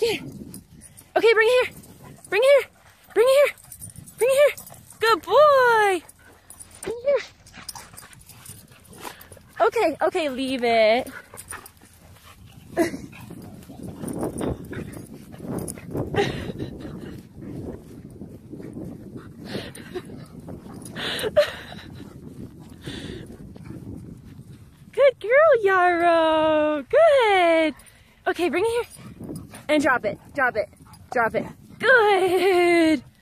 Okay. Okay, bring it here. Bring it here. Bring it here. Bring it here. Good boy. Bring it here. Okay, okay, leave it. Good girl, Yarrow. Good. Okay, bring it here. And drop it. Drop it. Drop it. Good.